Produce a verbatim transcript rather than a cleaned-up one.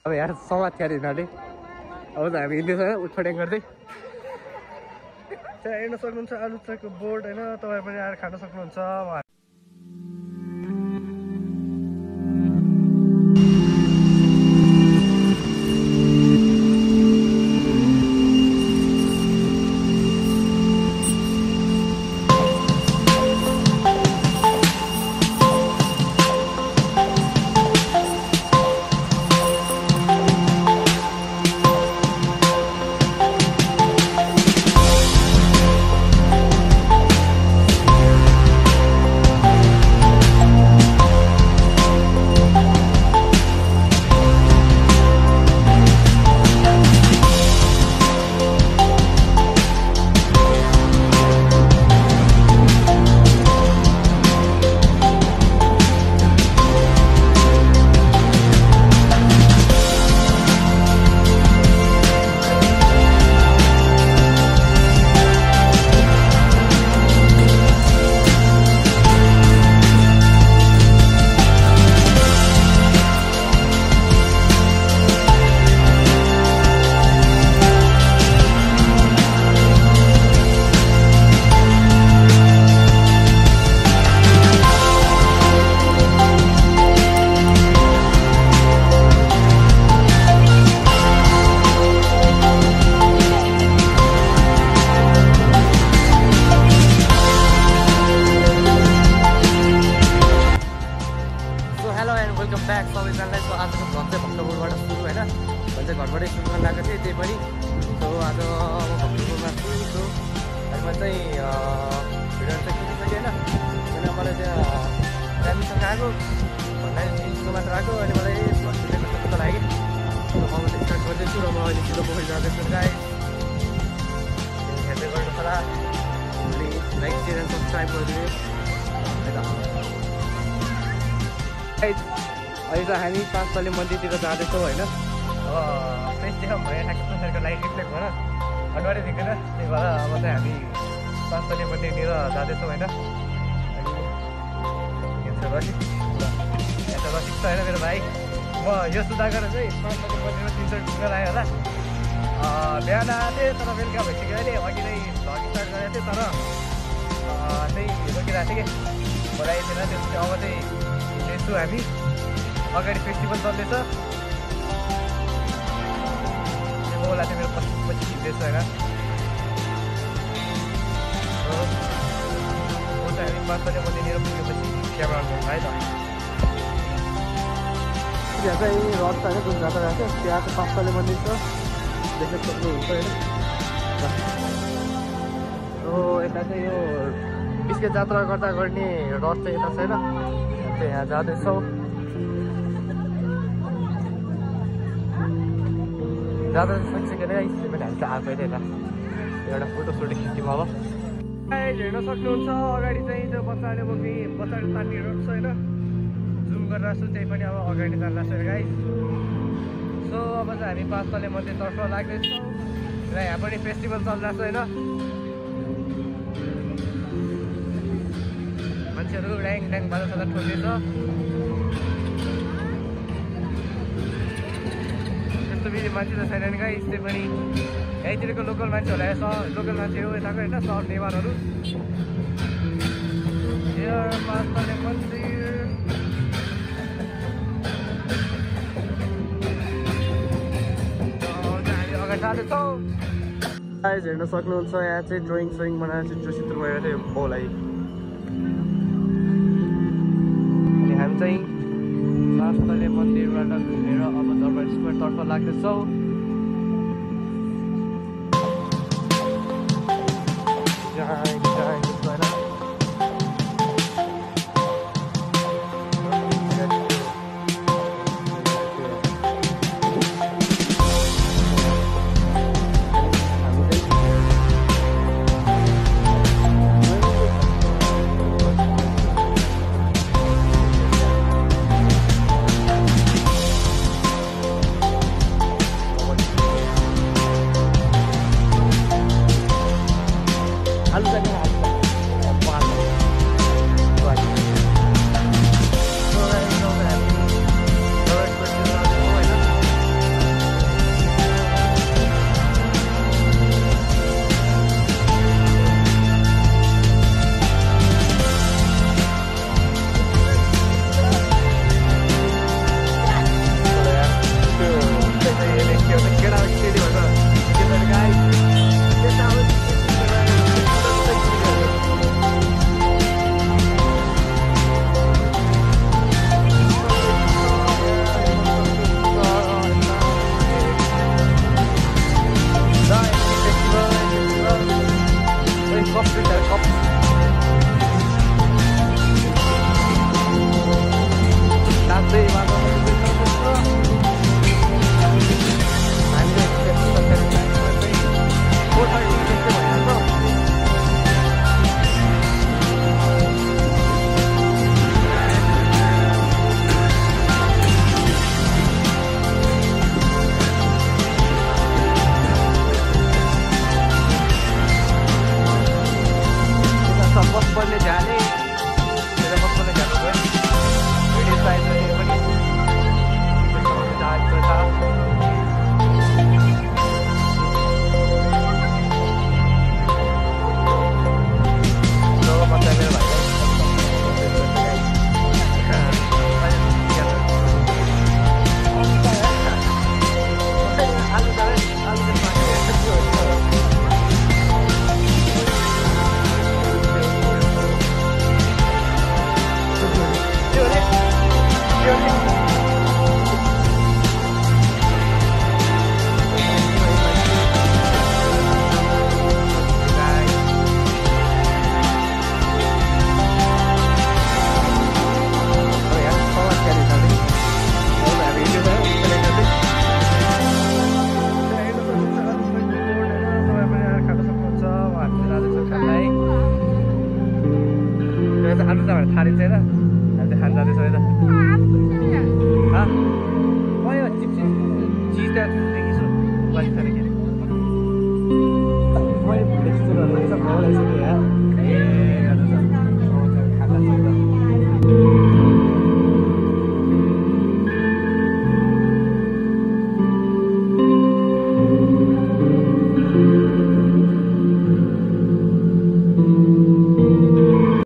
अब यहाँ समाज थियो अरे यिनीहरूले अब त हामी हिँड्दैछ उठपट्याङ गर्दै त्यहाँ हेर्न सक्नुहुन्छ आलु चपको बोर्ड होइन तपाईँ पनि आएर खान सक्नुहुन्छ। घरबाटै सुरु गर्न लागेको थिएँ त्यही पनि सो आज म भक्तपुरमा छु। सो घरमा चाहिँ भिडियो चाहिँ खिचिसकेँ होइन किन मलाई त्यहाँ फ्यामिलीसँग आएको भन्दाखेरि स्कुल मात्र आएको अनि मलाई कस्तो लाग्यो म चाहिँ स्टार्ट गर्दैछु र म अहिले ठुलो पोखरी जाँदैछु गाइस हेर्दै गर्नु होला अनि लाइक सेयर एन्ड सब्सक्राइब गरिदिनु है त। अहिले त हामी पाँचतले मन्दिरतिर जाँदैछौँ होइन फेस्टिभल भयो ठ्याक्कको लाइट रिफ्लेक्ट भएर अगाडि देख्दैन त्यही भएर अब चाहिँ हामी पाँचतले मन्दिरतिर जाँदैछौँ होइन। अनि यहाँ त रसिक छ होइन मेरो भाइ म यो सुधा गरेर चाहिँ पाँचतले मन्दिरमा तिनचोटि पुगेर आयो होला बिहान आएको थिएँ तर बेलुका भइसक्यो अहिले अघि नै भ्लग स्टार्ट गरेको थिएँ तर चाहिँ रोकिरहेको थिएँ कि बोलाइदिएन त्यसपछि अब चाहिँ हिँड्दैछु हामी अगाडि फेस्टिभल चल्दैछ होला चाहिँ मेरो पछि पछि हिँड्दैछु होइन। म चाहिँ हामी पाँचतले मन्दिरतिर पुगेपछि क्यामेरा है त त्यहाँ चाहिँ रथ छ होइन जुन जात्रा गएको थियो त्यहाँ चाहिँ पाँचतले मन्दिर छ देख्न सक्नुहुन्छ होइन। हो यता चाहिँ यो बिस्के जात्रा गर्दा गर्ने रथ चाहिँ यता छैन चाहिँ यहाँ जाँदैछौँ जाँदा सकिसकेन है मैले हामी चाहिँ आएको यता एउटा फोटो सोटो खिच्यौँ अब हेर्न सक्नुहुन्छ अगाडि चाहिँ त्यो बच्चाले बोक्ने बच्चाले तान्ने रोड छ होइन जुम गरेर छु त्यही पनि अब अगाडि जान्न छ गाइस। सो अब चाहिँ हामी पाँचतले मन्दिरतर्फ लाग्दैछौँ र यहाँ पनि फेस्टिभल चलिरहेको छ होइन मान्छेहरू ड्याङ ड्याङ बाजा साजा ठोक्दैछ त्यस्तो बेसी मान्छे त छैन नि गाइस त्यही पनि यहीँतिरको लोकल मान्छे होला स लोकल मान्छे हो यताको होइन सहर नेवारहरू पाँचतले मन्दिर अगाडि जाँदैछौँ गाइस हेर्न सक्नुहुन्छ यहाँ चाहिँ ड्रइङ सोइङ बनाएर चाहिँ जोसित्र भएर थियो बाउलाई अनि हामी चाहिँ पाँचतले मन्दिरबाट घुमेर अब दरबार स्क्वायरतर्फ लाग्दैछौँ। खानु छ भने थालिन्छ होइन हामी चाहिँ खानु जाँदैछौँ यता कहीँ चिप्स चिज त्यहाँ देखिछु बलिन्छ अरे के अरे मैले भुटेको जस्तो रहेछ भाउ लगाइसक्यो यहाँ